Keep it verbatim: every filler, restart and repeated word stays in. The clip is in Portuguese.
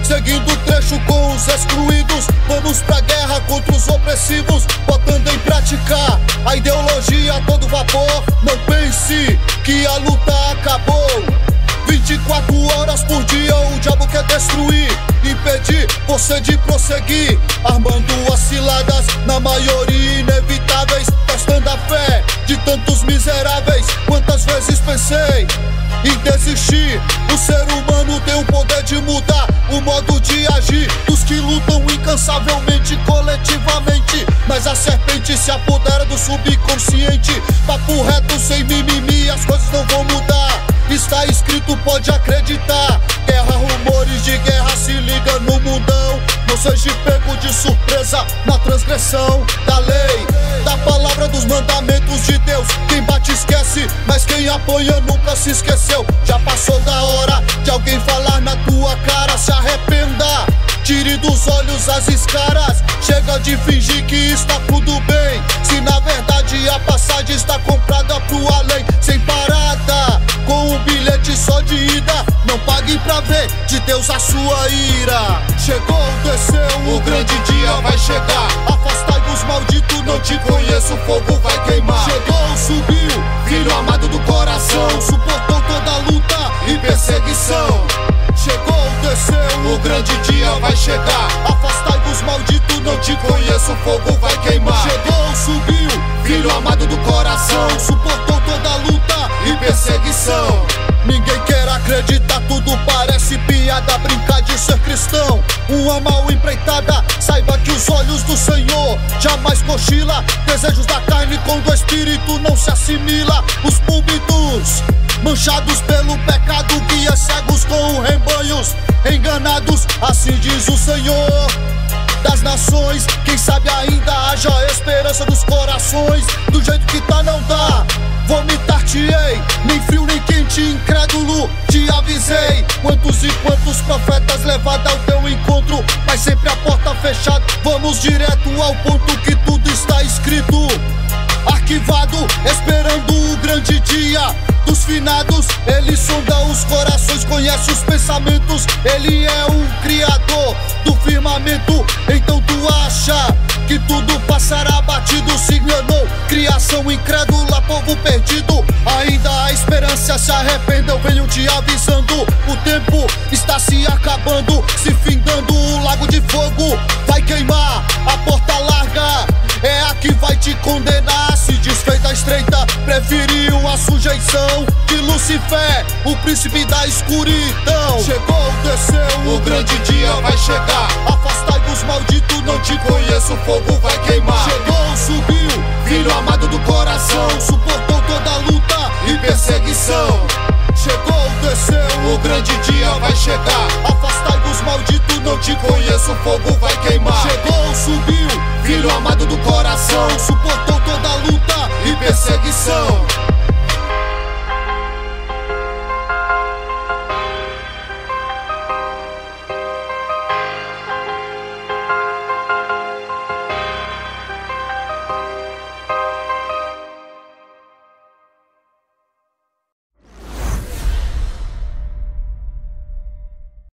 seguindo o trecho com os excluídos. Vamos pra guerra contra os opressivos, botando em prática a ideologia a todo vapor. Não pense que a luta acabou. vinte e quatro horas por dia o diabo quer destruir, impedir você de prosseguir, armando as ciladas, na maioria inevitáveis, testando a fé de tantos miseráveis. Quantas vezes pensei em desistir? O ser humano tem o poder de mudar o modo de agir dos que lutam incansavelmente, coletivamente. Mas a serpente se apodera do subconsciente. Papo reto, sem mimimi, as coisas não vão mudar. Está escrito, pode acreditar. Guerra, rumores de guerra, se liga no mundão. Não seja pego de surpresa na transgressão da lei, da palavra, dos mandamentos de Deus. Quem bate esquece, mas quem apanha nunca se esqueceu. Já passou da hora de alguém falar na tua cara: se arrependa, tire dos olhos as escaras. Chega de fingir que está tudo bem, se na verdade a passagem está comprada pro além. Sem parada, com um bilhete só de ida, não pague pra ver de Deus a sua ira. Chegou, desceu, o grande dia vai chegar. Afastai os malditos, não te conheço, o fogo vai queimar. Chegou, subiu, filho amado do coração, suportou toda a luta e perseguição. Chegou, desceu, o grande dia vai chegar. Afastai os malditos, não te conheço, o fogo vai queimar. Chegou, subiu, filho amado do coração, suportou toda a luta e perseguição. Ninguém quer acreditar, tudo parece piada, brincar de ser cristão, uma mal empreitada. Saiba que os olhos do Senhor jamais cochila. Desejos da carne com do espírito não se assimila. Os púlpitos manchados pelo pecado, guias cegos com rebanhos enganados. Assim diz o Senhor das nações. Quem sabe ainda haja esperança dos corações. Do jeito que tá não dá, vomitar-te-ei, nem frio nem quente, incrédulo, te avisei. Quantos e quantos profetas levados ao teu encontro, mas sempre a porta fechada. Vamos direto ao ponto, que tudo está escrito, arquivado, esperando o grande dia dos finados. Ele sonda os corações, conhece os pensamentos. Ele é o criador do firmamento. Então tu acha que tudo passará batido? Se enganou, criação incrédula, povo perdido. Ainda há esperança, se arrependa, eu venho te avisando. O tempo está se acabando, se findando. O lago de fogo vai queimar, a porta larga é a que vai te condenar. Se desfez da estreita, preferiu a sujeição de Lucifer, o príncipe da escuridão. Chegou, desceu, o grande dia vai chegar. Afastai os malditos, não te conheço, o fogo vai queimar. Chegou, subiu, filho amado do coração, suportou toda a luta e perseguição. Chegou, desceu, o grande dia vai chegar. Afastai os malditos, não te conheço, o fogo vai queimar. Chegou, subiu, filho amado do coração, suportou toda a luta e perseguição.